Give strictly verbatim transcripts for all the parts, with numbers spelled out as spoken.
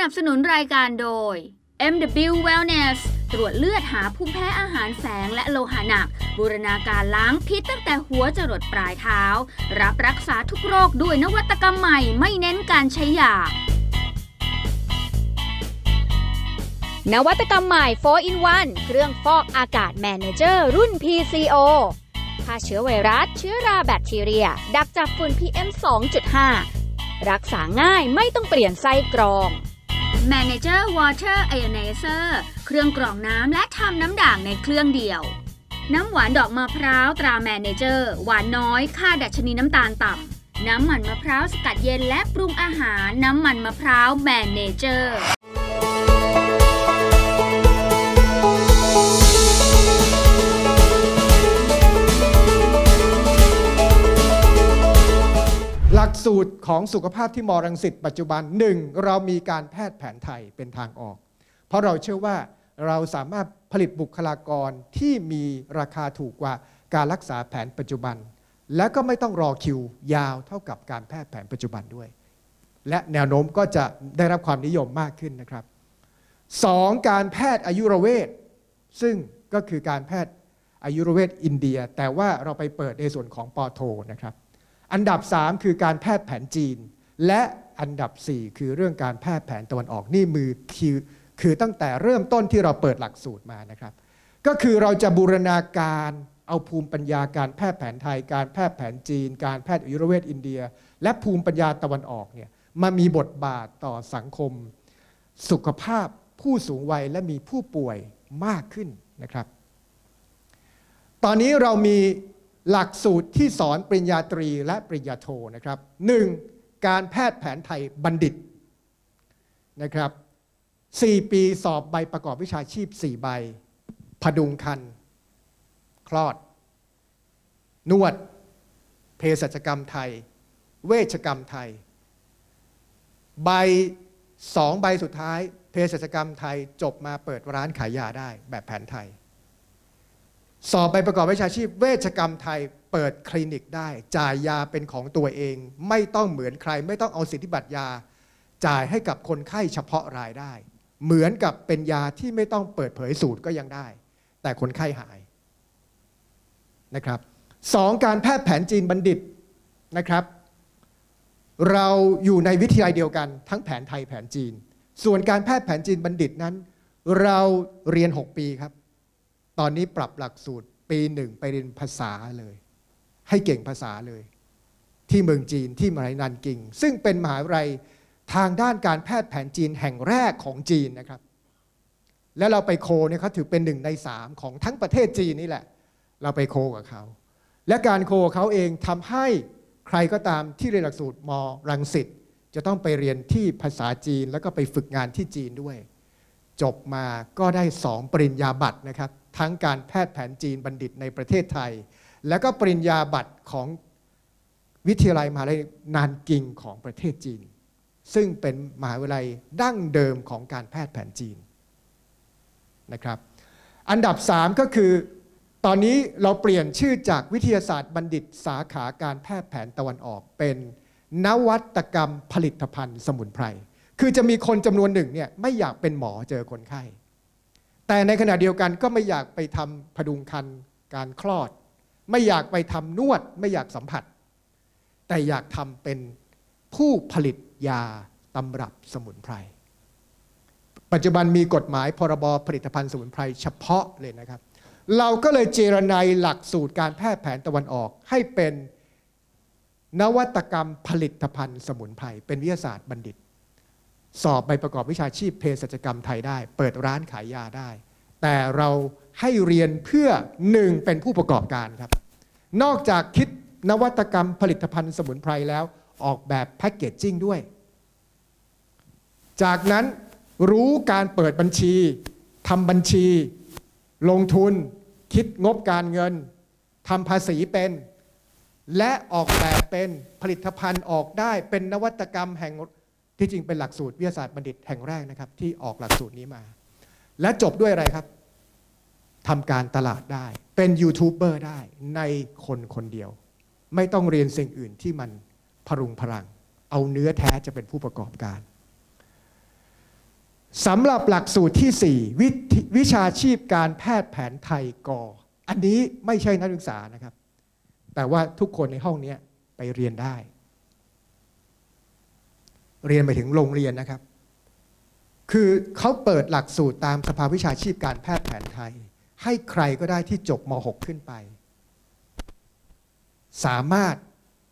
นับสนุนรายการโดย เอ็ม ดับเบิลยู Wellness ตรวจเลือดหาภูมิแพ้อาหารแฝงและโลหะหนักบูรณาการล้างพิษตั้งแต่หัวจรดปลายเท้ารับรักษาทุกโรคด้วยนวัตกรรมใหม่ไม่เน้นการใช้ยานวัตกรรมใหม่ โฟร์ อิน วัน เครื่องฟอกอากาศ Manager รุ่น พี ซี โอ ฆ่าเชื้อไวรัสเชื้อราแบคทีเรียดักจับฝุ่น พี เอ็ม สองจุดห้า รักษาง่ายไม่ต้องเปลี่ยนไส้กรอง Manager Water Ionizer เครื่องกรองน้ำและทำน้ำด่างในเครื่องเดียวน้ำหวานดอกมะพร้าวตรา Manager หวานน้อยค่าดัชนีน้ำตาลต่ำน้ำมันมะพร้าวสกัดเย็นและปรุงอาหารน้ำมันมะพร้าว Manager หลักสูตรของสุขภาพที่มรังสิตปัจจุบันหนึ่งเรามีการแพทย์แผนไทยเป็นทางออกเพราะเราเชื่อว่าเราสามารถผลิตบุคลากรที่มีราคาถูกกว่าการรักษาแผนปัจจุบันและก็ไม่ต้องรอคิวยาวเท่ากับการแพทย์แผนปัจจุบันด้วยและแนวโน้มก็จะได้รับความนิยมมากขึ้นนะครับสองการแพทย์อายุรเวชซึ่งก็คือการแพทย์อายุรเวชอินเดียแต่ว่าเราไปเปิดในส่วนของปอโทนะครับอันดับสามคือการแพทย์แผนจีนและอันดับสี่คือเรื่องการแพทย์แผนตะวันออกนี่มือคือคือตั้งแต่เริ่มต้นที่เราเปิดหลักสูตรมานะครับก็คือเราจะบูรณาการเอาภูมิปัญญาการแพทย์แผนไทยการแพทย์แผนจีนการแพทย์อายุรเวชอินเดียและภูมิปัญญาตะวันออกเนี่ยมามีบทบาทต่อสังคมสุขภาพผู้สูงวัยและมีผู้ป่วยมากขึ้นนะครับตอนนี้เรามีหลักสูตรที่สอนปริญญาตรีและปริญญาโทนะครับหนึ่งการแพทย์แผนไทยบัณฑิตนะครับสี่ปีสอบใบประกอบวิชาชีพสี่ใบพดุงครรภ์คลอดนวดเภสัชกรรมไทยเวชกรรมไทยใบสองใบสุดท้ายเภสัชกรรมไทยจบมาเปิดร้านขายยาได้แบบแผนไทยสอบใบประกอบวิชาชีพเวชกรรมไทยเปิดคลินิกได้จ่ายยาเป็นของตัวเองไม่ต้องเหมือนใครไม่ต้องเอาสิทธิบัตรยาจ่ายให้กับคนไข้เฉพาะรายได้เหมือนกับเป็นยาที่ไม่ต้องเปิดเผยสูตรก็ยังได้แต่คนไข้หายนะครับสองการแพทย์แผนจีนบัณฑิตนะครับเราอยู่ในวิทยาลัยเดียวกันทั้งแผนไทยแผนจีนส่วนการแพทย์แผนจีนบัณฑิตนั้นเราเรียนหกปีครับตอนนี้ปรับหลักสูตรปีหนึ่งไปเรียนภาษาเลยให้เก่งภาษาเลยที่เมืองจีนที่มหาวิทยาลัยนันกิงซึ่งเป็นมหาวิทยาลัยทางด้านการแพทย์แผนจีนแห่งแรกของจีนนะครับแล้วเราไปโคเนี่ยเขาถือเป็นหนึ่งในสามของทั้งประเทศจีนนี่แหละเราไปโคกับเขาและการโคเขาเองทำให้ใครก็ตามที่เรียนหลักสูตรมรังสิตจะต้องไปเรียนที่ภาษาจีนแล้วก็ไปฝึกงานที่จีนด้วยจบมาก็ได้สองปริญญาบัตรนะครับทั้งการแพทย์แผนจีนบัณฑิตในประเทศไทยและก็ปริญญาบัตรของวิทยาลัยมหาวิทยาลัยนานกิงของประเทศจีนซึ่งเป็นมหาวิทยาลัยดั้งเดิมของการแพทย์แผนจีนนะครับอันดับสามก็คือตอนนี้เราเปลี่ยนชื่อจากวิทยาศาสตร์บัณฑิตสาขาการแพทย์แผนตะวันออกเป็นนวัตกรรมผลิตภัณฑ์สมุนไพรคือจะมีคนจำนวนหนึ่งเนี่ยไม่อยากเป็นหมอเจอคนไข้แต่ในขณะเดียวกันก็ไม่อยากไปทำพดุงครรภ์การคลอดไม่อยากไปทำนวดไม่อยากสัมผัสแต่อยากทำเป็นผู้ผลิตยาตำรับสมุนไพรปัจจุบันมีกฎหมายพรบผลิตภัณฑ์สมุนไพรเฉพาะเลยนะครับเราก็เลยเจรไนหลักสูตรการแพทย์แผนตะวันออกให้เป็นนวัตกรรมผลิตภัณฑ์สมุนไพรเป็นวิทยาศาสตร์บัณฑิตสอบใบประกอบวิชาชีพเภสัชกรรมไทยได้เปิดร้านขายยาได้แต่เราให้เรียนเพื่อหนึ่งเป็นผู้ประกอบการครับนอกจากคิดนวัตกรรมผลิตภัณฑ์สมุนไพรแล้วออกแบบแพ็กเกจจิ้งด้วยจากนั้นรู้การเปิดบัญชีทำบัญชีลงทุนคิดงบการเงินทำภาษีเป็นและออกแบบเป็นผลิตภัณฑ์ออกได้เป็นนวัตกรรมแห่งที่จริงเป็นหลักสูตรวิทยาศาสตร์บัณฑิตแห่งแรกนะครับที่ออกหลักสูตรนี้มาและจบด้วยอะไรครับทำการตลาดได้เป็นยูทูบเบอร์ได้ในคนคนเดียวไม่ต้องเรียนสิ่งอื่นที่มันพรุงพรังเอาเนื้อแท้จะเป็นผู้ประกอบการสำหรับหลักสูตรที่สี่วิวิชาชีพการแพทย์แผนไทยกออันนี้ไม่ใช่นักศึกษานะครับแต่ว่าทุกคนในห้องนี้ไปเรียนได้เรียนไปถึงโรงเรียนนะครับคือเขาเปิดหลักสูตรตามสภาวิชาชีพการแพทย์แผนไทยให้ใครก็ได้ที่จบม หก ขึ้นไปสามารถ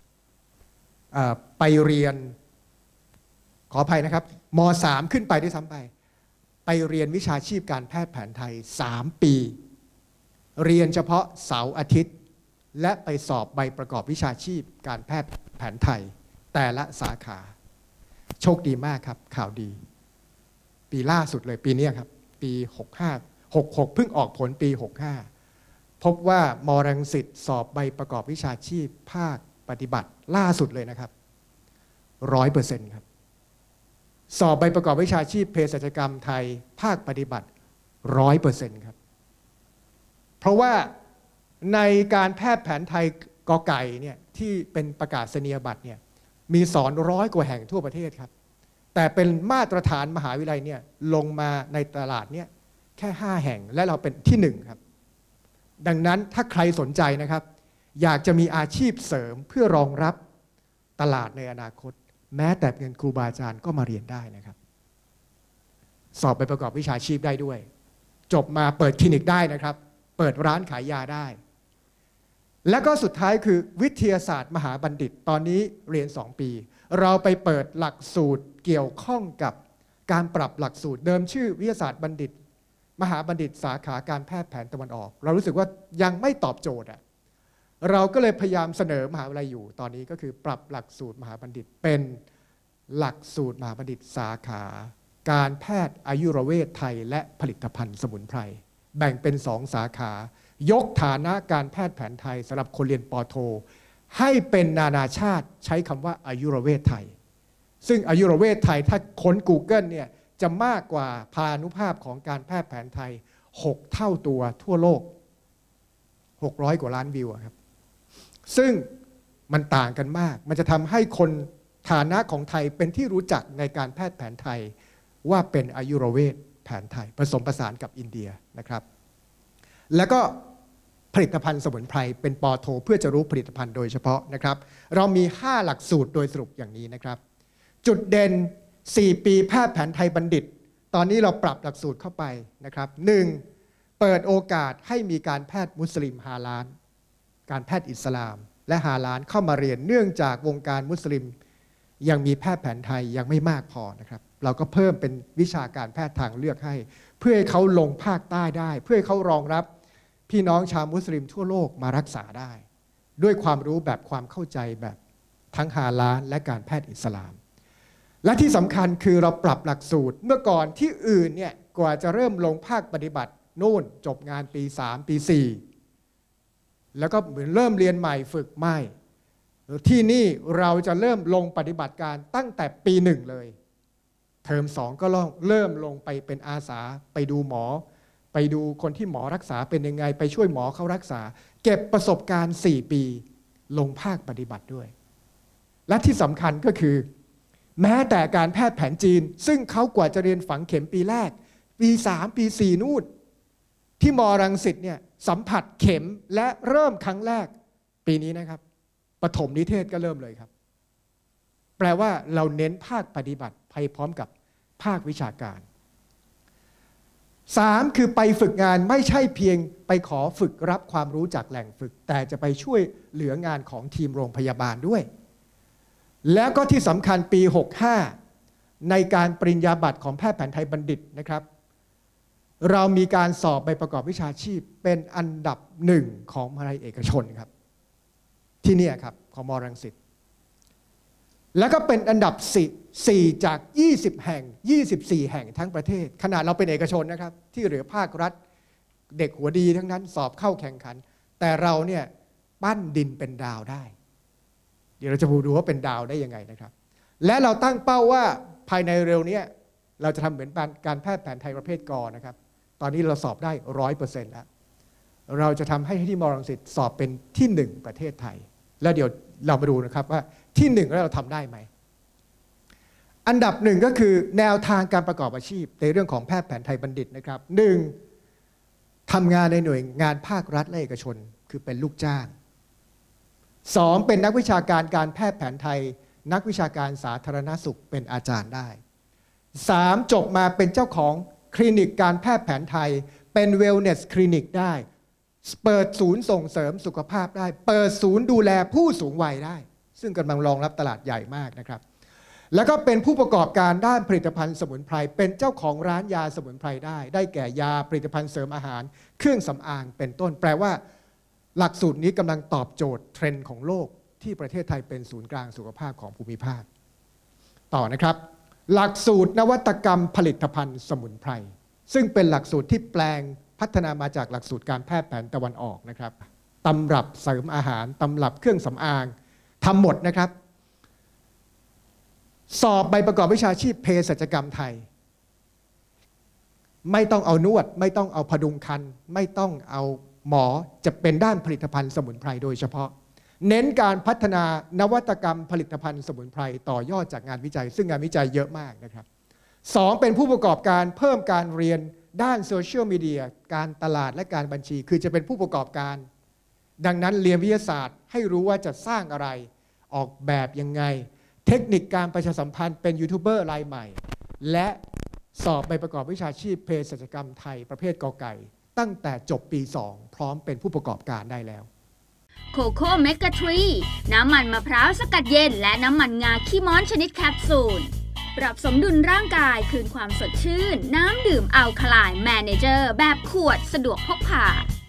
ไปเรียนขออภัยนะครับม สาม ขึ้นไปด้วยซ้ำไปไปเรียนวิชาชีพการแพทย์แผนไทยสามปีเรียนเฉพาะเสาร์อาทิตย์และไปสอบใบประกอบวิชาชีพการแพทย์แผนไทยแต่ละสาขาโชคดีมากครับข่าวดีปีล่าสุดเลยปีนี้ครับปีหกห้า หกหกเพิ่งออกผลปีหกห้าพบว่ามรังสิตสอบใบประกอบวิชาชีพภาคปฏิบัติล่าสุดเลยนะครับร้อยเปอร์เซ็นต์ครับสอบใบประกอบวิชาชีพเภสัชกรรมไทยภาคปฏิบัติร้อยเปอร์เซ็นต์ครับเพราะว่าในการแพทย์แผนไทยกอไก่เนี่ยที่เป็นประกาศนียบัตรเนี่ยมีสอนร้อยกว่าแห่งทั่วประเทศครับแต่เป็นมาตรฐานมหาวิทยาลัยเนี่ยลงมาในตลาดเนี่ยแค่ห้าแห่งและเราเป็นที่หนึ่งครับดังนั้นถ้าใครสนใจนะครับอยากจะมีอาชีพเสริมเพื่อรองรับตลาดในอนาคตแม้แต่เงินครูบาอาจารย์ก็มาเรียนได้นะครับสอบไปประกอบวิชาชีพได้ด้วยจบมาเปิดคลินิกได้นะครับเปิดร้านขายยาได้และก็สุดท้ายคือวิทยาศาสตร์มหาบัณฑิตตอนนี้เรียนสองปีเราไปเปิดหลักสูตรเกี่ยวข้องกับการปรับหลักสูตรเดิมชื่อวิทยาศาสตร์บัณฑิตมหาบัณฑิตสาขาการแพทย์แผนตะวันออกเรารู้สึกว่ายังไม่ตอบโจทย์อ่ะเราก็เลยพยายามเสนอมหาวิทยาลัยอยู่ตอนนี้ก็คือปรับหลักสูตรมหาบัณฑิตเป็นหลักสูตรมหาบัณฑิตสาขาการแพทย์อายุรเวชไทยและผลิตภัณฑ์สมุนไพรแบ่งเป็นสองสาขายกฐานะการแพทย์แผนไทยสำหรับคนเรียนป.โทให้เป็นนานาชาติใช้คำว่าอายุรเวชไทยซึ่งอายุรเวชไทยถ้าค้น Google เนี่ยจะมากกว่าพานุภาพของการแพทย์แผนไทยหกเท่าตัวทั่วโลกหกร้อยกว่าล้านวิวครับซึ่งมันต่างกันมากมันจะทำให้คนฐานะของไทยเป็นที่รู้จักในการแพทย์แผนไทยว่าเป็นอายุรเวชแผนไทยผสมผสานกับอินเดียนะครับแล้วก็ผลิตภัณฑ์สมุนไพรเป็นป.โทเพื่อจะรู้ผลิตภัณฑ์โดยเฉพาะนะครับเรามีห้าหลักสูตรโดยสรุปอย่างนี้นะครับจุดเด่นสี่ปีแพทย์แผนไทยบัณฑิตตอนนี้เราปรับหลักสูตรเข้าไปนะครับหนึ่งเปิดโอกาสให้มีการแพทย์มุสลิมฮาลาลการแพทย์อิสลามและฮาลาลเข้ามาเรียนเนื่องจากวงการมุสลิมยังมีแพทย์แผนไทยยังไม่มากพอนะครับเราก็เพิ่มเป็นวิชาการแพทย์ทางเลือกให้เพื่อให้เขาลงภาคใต้ได้เพื่อให้เขารองรับพี่น้องชาวมุสลิมทั่วโลกมารักษาได้ด้วยความรู้แบบความเข้าใจแบบทั้งฮาลาลและการแพทย์อิสลามและที่สำคัญคือเราปรับหลักสูตรเมื่อก่อนที่อื่นเนี่ยกว่าจะเริ่มลงภาคปฏิบัตินู่นจบงานปีสามปีสี่แล้วก็เหมือนเริ่มเรียนใหม่ฝึกใหม่ที่นี่เราจะเริ่มลงปฏิบัติการตั้งแต่ปีหนึ่งเลยเทอมสองก็ลองเริ่มลงไปเป็นอาสาไปดูหมอไปดูคนที่หมอรักษาเป็นยังไงไปช่วยหมอเขารักษาเก็บประสบการณ์สี่ปีลงภาคปฏิบัติด้วยและที่สำคัญก็คือแม้แต่การแพทย์แผนจีนซึ่งเขากว่าจะเรียนฝังเข็มปีแรกปีสามปีสี่นู่นที่มอรังสิตเนี่ยสัมผัสเข็มและเริ่มครั้งแรกปีนี้นะครับปฐมนิเทศก็เริ่มเลยครับแปลว่าเราเน้นภาคปฏิบัติไปพร้อมกับภาควิชาการสามคือไปฝึกงานไม่ใช่เพียงไปขอฝึกรับความรู้จากแหล่งฝึกแต่จะไปช่วยเหลืองานของทีมโรงพยาบาลด้วยแล้วก็ที่สำคัญปีหกห้าในการปริญญาบัตรของแพทย์แผนไทยบัณฑิตนะครับเรามีการสอบใบประกอบวิชาชีพเป็นอันดับหนึ่งของมหาวิทยาลัยเอกชนครับที่นี่ครับของมรังสิตแล้วก็เป็นอันดับสี่จากยี่สิบแห่งยี่สิบสี่แห่งทั้งประเทศขนาดเราเป็นเอกชนนะครับที่เหลือภาครัฐเด็กหัวดีทั้งนั้นสอบเข้าแข่งขันแต่เราเนี่ยปั้นดินเป็นดาวได้เดี๋ยวเราจะดูว่าเป็นดาวได้ยังไงนะครับและเราตั้งเป้าว่าภายในเร็วนี้เราจะทำเหมือนการแพทย์แผนไทยประเภทกอนะครับตอนนี้เราสอบได้ร้อยเปอร์เซ็นต์แล้วเราจะทำให้ที่มรังสิตสอบเป็นที่หนึ่งประเทศไทยแล้วเดี๋ยวเรามาดูนะครับว่าที่หนึ่งแล้วเราทำได้ไหมอันดับหนึ่งก็คือแนวทางการประกอบอาชีพในเรื่องของแพทย์แผนไทยบัณฑิตนะครับหนึ่งทำงานในหน่วยงานภาครัฐและเอกชนคือเป็นลูกจ้างสองเป็นนักวิชาการการแพทย์แผนไทยนักวิชาการสาธารณสุขเป็นอาจารย์ได้สามจบมาเป็นเจ้าของคลินิกการแพทย์แผนไทยเป็นเวลเนสคลินิกได้เปิดศูนย์ส่งเสริมสุขภาพได้เปิดศูนย์ดูแลผู้สูงวัยได้ซึ่งกำลังรองรับตลาดใหญ่มากนะครับแล้วก็เป็นผู้ประกอบการด้านผลิตภัณฑ์สมุนไพรเป็นเจ้าของร้านยาสมุนไพรได้ได้แก่ยาผลิตภัณฑ์เสริมอาหารเครื่องสำอางเป็นต้นแปลว่าหลักสูตรนี้กำลังตอบโจทย์เทรนด์ของโลกที่ประเทศไทยเป็นศูนย์กลางสุขภาพของภูมิภาคต่อนะครับหลักสูตรนวัตกรรมผลิตภัณฑ์สมุนไพรซึ่งเป็นหลักสูตรที่แปลงพัฒนามาจากหลักสูตรการแพทย์แผนตะวันออกนะครับตำรับเสริมอาหารตำรับเครื่องสำอางทำหมดนะครับสอบใบประกอบวิชาชีพเภสัชกรรมไทยไม่ต้องเอานวดไม่ต้องเอาพดุงครรภ์ไม่ต้องเอาหมอจะเป็นด้านผลิตภัณฑ์สมุนไพรโดยเฉพาะเน้นการพัฒนานวัตกรรมผลิตภัณฑ์สมุนไพรต่อยอดจากงานวิจัยซึ่งงานวิจัยเยอะมากนะครับสองเป็นผู้ประกอบการเพิ่มการเรียนด้านโซเชียลมีเดียการตลาดและการบัญชีคือจะเป็นผู้ประกอบการดังนั้นเรียนวิทยาศาสตร์ให้รู้ว่าจะสร้างอะไรออกแบบยังไงเทคนิคการประชาสัมพันธ์เป็นยูทูบเบอร์รายใหม่และสอบใบประกอบวิชาชีพเภสัชกรรมไทยประเภทกอไก่ตั้งแต่จบปีสองพร้อมเป็นผู้ประกอบการได้แล้วโคโค่เมกะทรีน้ำมันมะพร้าวสกัดเย็นและน้ำมันงาขี้ม้อนชนิดแคปซูลปรับสมดุลร่างกายคืนความสดชื่นน้ำดื่มอัลคาไลน์แมเนเจอร์แบบขวดสะดวกพกพา